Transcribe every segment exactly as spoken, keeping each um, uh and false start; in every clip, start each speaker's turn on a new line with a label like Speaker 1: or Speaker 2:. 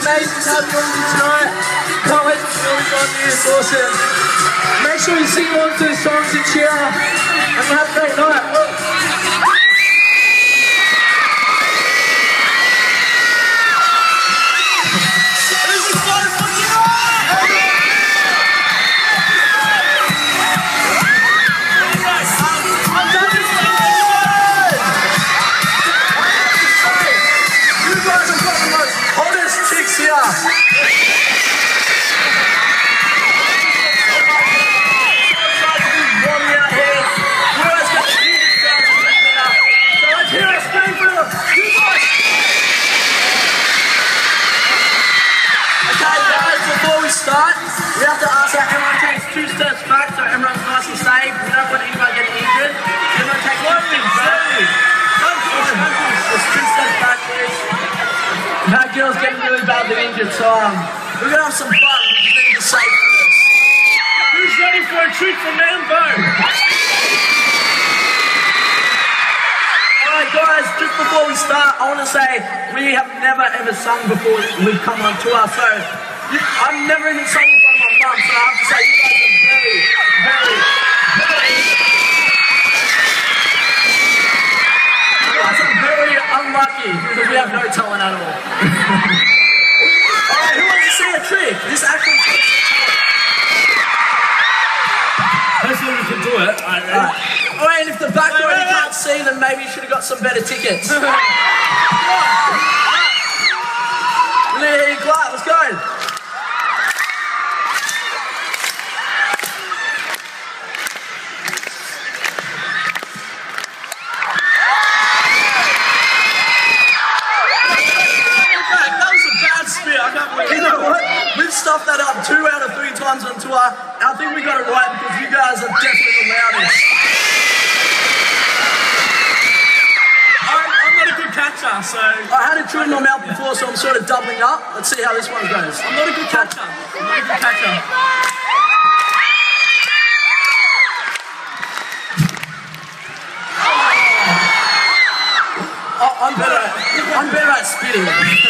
Speaker 1: amazing to have you on here tonight. Can't wait to film you on here, it's awesome. Make sure you sing along to the songs and cheer, and we'll have a great night.
Speaker 2: Start, we have to ask that everyone takes two steps back so everyone's nice and safe. We don't want anyone getting injured. Everyone takes two steps back. Just two steps back, please. That girl's getting really badly injured, so um, we're gonna have some fun. We just need to be safe for this. Who's ready for a treat from Mambo? Alright guys, just before we start, I want to say we have never ever sung before we've come on tour, so You, I've never even sung in front of my mum, so I have to say you guys are very, very, very, you guys are very unlucky because we have no talent at all. Alright, who wants to see a trick? This actually takes
Speaker 1: Hopefully we can do it. Alright,
Speaker 2: Alright, Alright, and if the back door you can't see, then maybe you should have got some better tickets. Let's go. You know what? We've stuffed that up two out of three times on tour. I think we got it right because you guys are definitely the loudest.
Speaker 1: I'm, I'm not a good catcher, so...
Speaker 2: I had a chew in my mouth before, so I'm sort of doubling up. Let's see how this one goes.
Speaker 1: I'm not a good catcher. I'm not a good catcher.
Speaker 2: Oh, I'm better at, I'm better at spitting.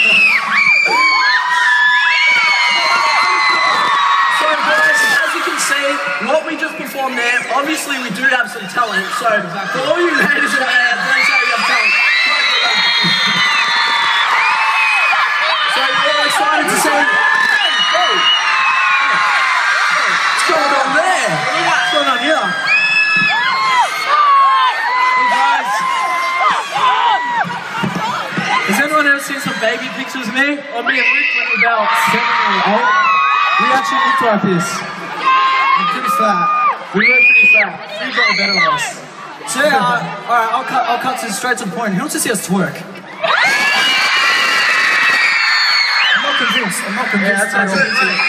Speaker 2: What we just performed there, obviously we do have some talent, so for all you ladies out there, don't say you have talent. So you're all excited to see... What's going on there? What's going on here?
Speaker 1: Hey guys. Has anyone ever seen some baby pictures of me? Or me and Luke when we were about seven or eight? We actually looked like this. Pretty fat. We were pretty fat. You got the better of us.
Speaker 3: So yeah, uh, alright, I'll cut, I'll cut to straight to the point. Who wants to see us twerk? I'm not convinced. I'm not convinced.
Speaker 1: Yeah, that's
Speaker 3: at all.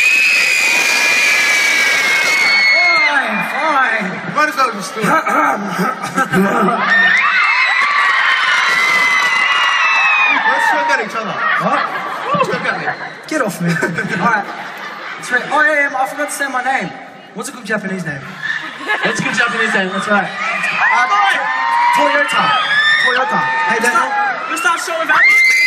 Speaker 3: Fine, fine.
Speaker 4: Might as well just do it.
Speaker 3: Let's
Speaker 4: twerk at each other.
Speaker 3: What?
Speaker 4: Twerk at me.
Speaker 3: Get off me. Alright. Right. Oh yeah, yeah, I forgot to say my name. What's a good Japanese name?
Speaker 1: That's a good Japanese name, that's right.
Speaker 3: Uh, Toyota. Toyota. Hey, Daniel.
Speaker 1: Let's start showing back.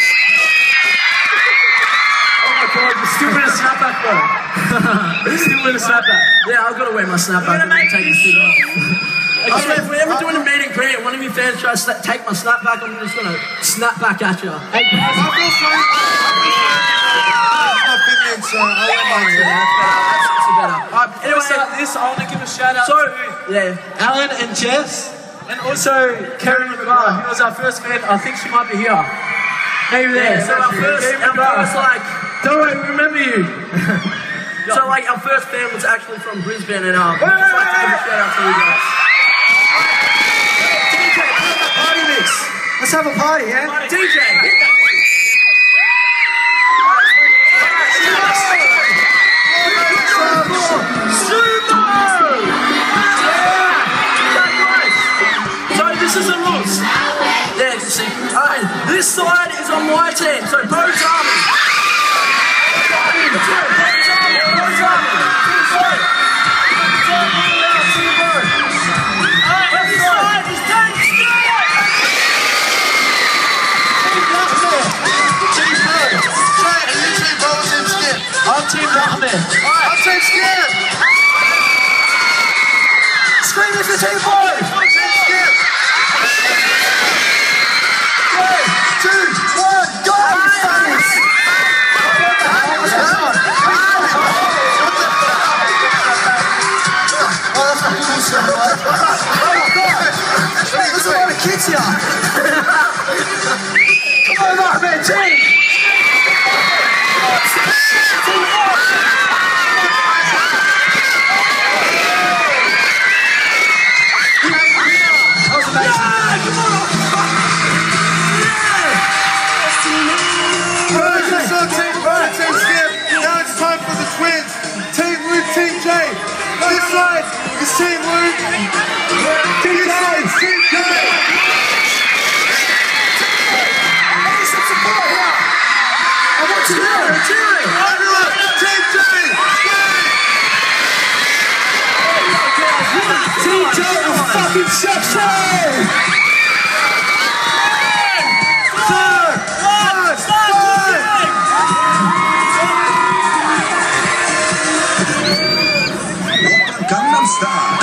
Speaker 2: Oh my god, you're still wearing a snapback though.
Speaker 1: You're still wearing a snapback.
Speaker 2: Yeah, I've got to wear my snapback and take this thing off. Okay, if we're ever doing a meet and greet and one of you fans tries to take my snapback, I'm just going to snap back at you.
Speaker 1: Hey guys,
Speaker 4: I feel sorry. I'm Finland, so I don't mind
Speaker 2: Yeah,
Speaker 4: it.
Speaker 2: that's better. That's, that's better.
Speaker 1: Alright, before we start this, I want to give a shout out
Speaker 2: So,
Speaker 1: to
Speaker 2: yeah.
Speaker 1: Alan and Jess, and also Karen McGrath, who was our first fan. I think she might be here. Maybe there.
Speaker 2: Yeah, so our first,
Speaker 1: Karen
Speaker 2: our
Speaker 1: McGrath.
Speaker 2: first, like,
Speaker 1: Don't worry, we remember you.
Speaker 2: so like our first fan was actually from Brisbane, and um, I'd just like to give a shout out to you guys. D J, put on that party mix.
Speaker 3: Let's have a party, yeah?
Speaker 2: D J, hit that. This side is on my team, so Bo's Army. Bo's Army, Bo's Army. Left side is Dave Stewart. Team Bo. Straight, and this
Speaker 1: Team Rahman.
Speaker 4: I'm Team Skip.
Speaker 3: Scream if you're Team Boys.
Speaker 4: I'm Team Skip.
Speaker 3: Three, two, one, go! You fuckers! What the hell was that on? Oh, that's not cool stuff, right? Oh my god! There's a lot of kids here. Come on, Rahman, team! Team Boys! That was amazing. Yeah, come on!
Speaker 4: Right, so Team Right, Team Skip. Now it's time for the twins. Team Luke, Team Jay. This side is Team Luke. This side is Team Jay.
Speaker 3: Need some support here. I want to hear it. Cheering.
Speaker 4: Everyone, Team Jay.
Speaker 3: Team Jay is fucking sexy.
Speaker 5: Gangnam Style.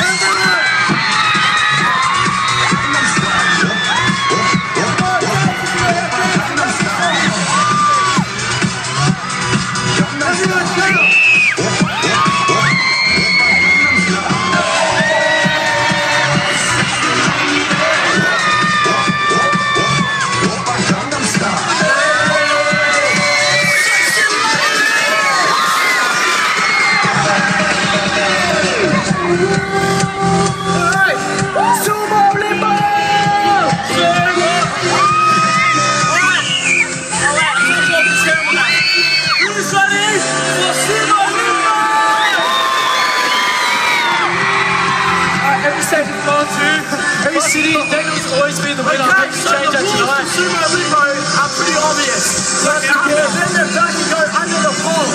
Speaker 1: Every city, Daniel's always been the winner.
Speaker 2: Okay,
Speaker 1: Maybe
Speaker 2: so
Speaker 1: change
Speaker 2: the
Speaker 1: that
Speaker 2: rules
Speaker 1: tonight.
Speaker 2: for Sumo Limbo are pretty obvious. But um, then they're back and go under the pole.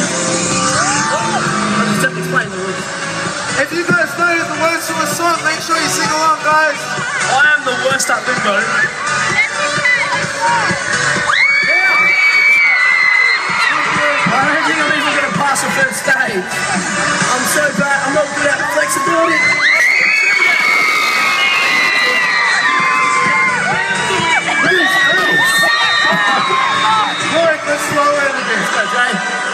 Speaker 2: I just have to explain the rules.
Speaker 4: If you guys know the words to a song, make sure you sing along, guys.
Speaker 2: I am the worst at bingo. I don't think I'm even going to pass the first stage. I'm so bad. I'm not good at flexibility.
Speaker 4: Look, let's slow it a bit.
Speaker 2: Okay.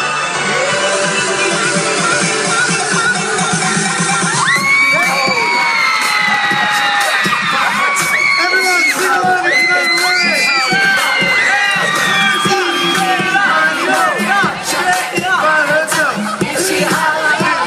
Speaker 4: Everyone, sing along if you know the words. Fine, let's go.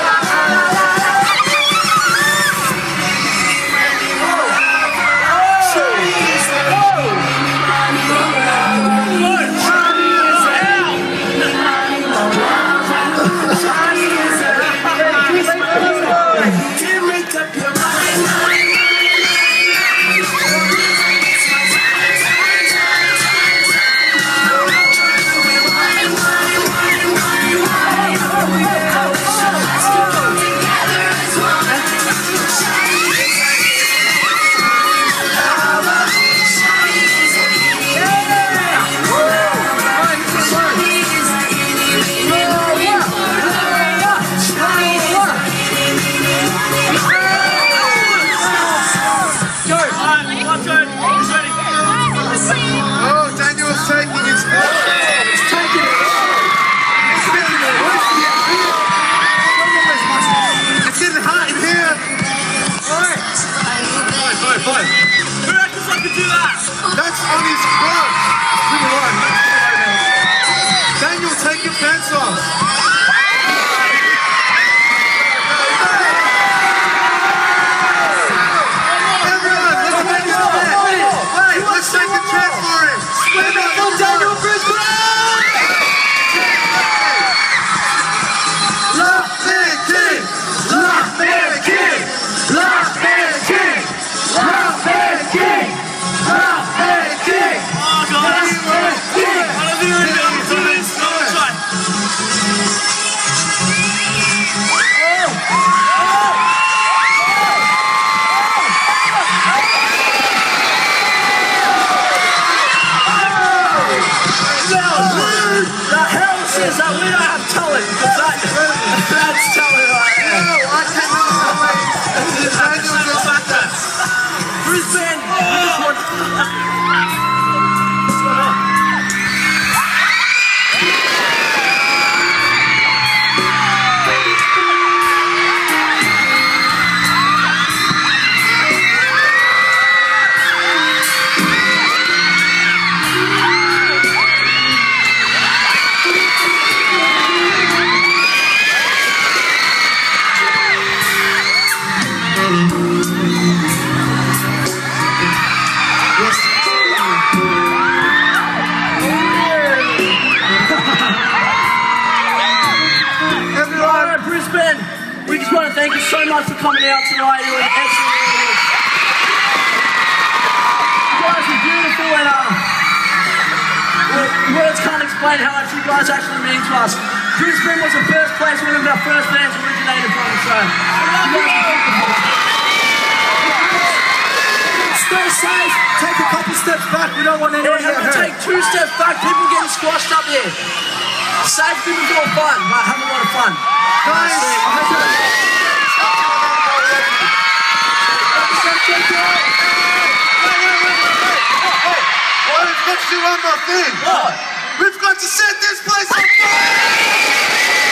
Speaker 4: Oh, Daniel's taking his phone. He's taking it. It's getting It's getting hot in here. Alright. Fine, fine, fine.
Speaker 2: Who reckons I could do that?
Speaker 4: That's on his front. Number one. Daniel, take your pants off. Everyone, let's make it fit. Wait, let's take the chance for him. Split up for Daniel Brisbane. Rahman King. Rahman King. Rahman King. Rahman King. Rahman King.
Speaker 2: is that we don't have talent, because that, that's talent right there.
Speaker 4: No, I cannot believe Daniel just like that.
Speaker 2: Brisbane, we just want... What's going on? Brisbane, we just want to thank you so much for coming out tonight. You were an excellent audience. You guys were beautiful, and uh, well, words can't explain how much you guys actually mean to us. Brisbane was the first place where our first bands originated from, so you guys were beautiful.
Speaker 3: Stay safe. Take a couple steps back. We don't want anyone
Speaker 2: Yeah,
Speaker 3: to get
Speaker 2: we'll
Speaker 3: hurt.
Speaker 2: take two steps back. People getting squashed up here. Safety before fun, but have a lot of fun.
Speaker 4: Guys, I hope you Oh, we've got to do one more thing.
Speaker 2: What?
Speaker 4: We've got to set this place on fire!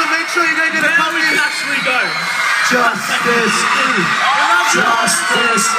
Speaker 2: Now we can actually go.
Speaker 3: Justice. Justice.